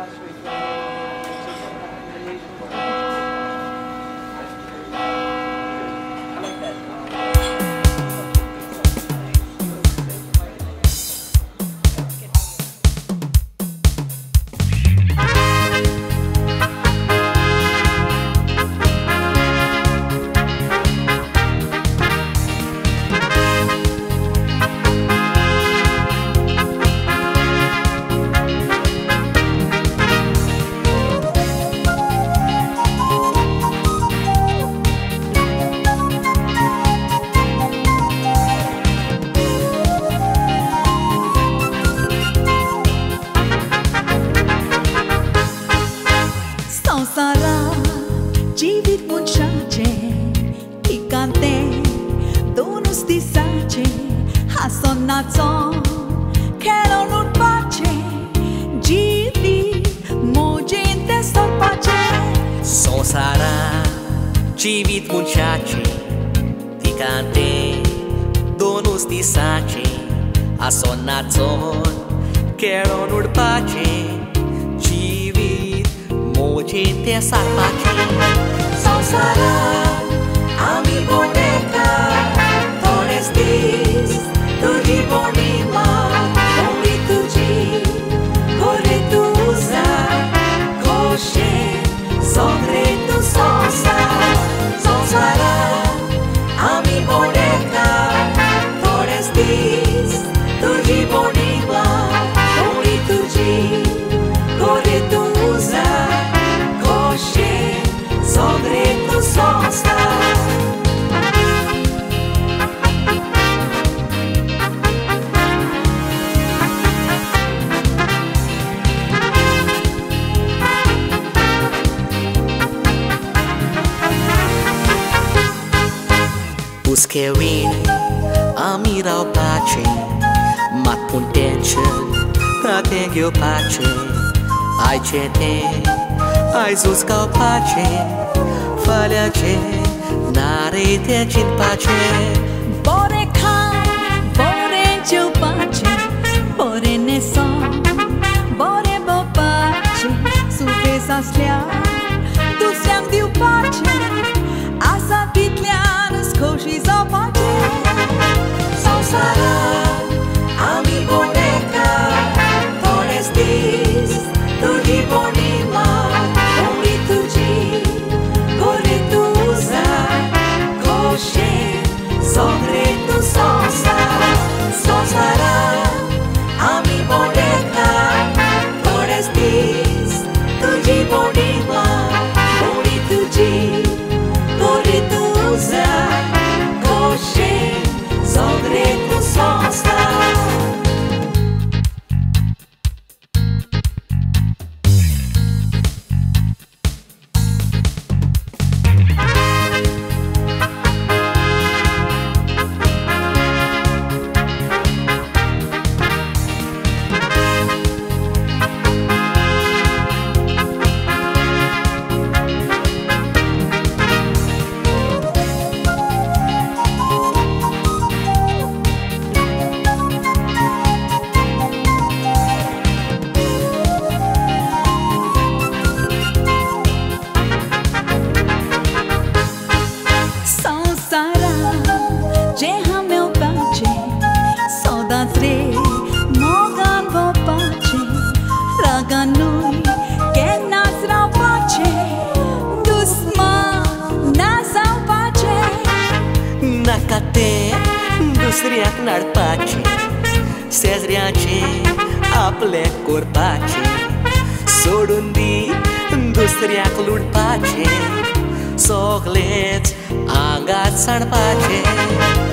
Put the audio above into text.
Civit muchachi, ticante, donos di saci, a sonnazzon, quero nur pace, civit, mocente sarpaci. Sausara, ami boneca, tonestis, tuji bonima, only tuji, gore tuza, koshe, sobre tu sonsa. Sausara, ami boneca, tonestis, tuji bonima, only tuji, gore tuza, koshe, sobre tu sonsa. Os Kevin, amiral pace, mat puntence, até o pace, ai cete, ai zusca o pace, falha ce, nare te cin pace. Bore kai, bore ciu pace, bore ne son, bore bo pace, su pesa slea, tu siam diu pace, asa pitlianus coșii sau pace. Sausara, ami boneca, tonestis, tuji bonima, only tuji, gore tuza, koshe, sobre tu sonsa. Sausara, ami boneca, tonestis, tuji bonima, only tuji, gore tuza, koshe, sobre tu sonsa. Nakate, dusriak nar pace, sezriace, aple cor pace, sorundi, dusriak lur pace, soglet, angat san pace.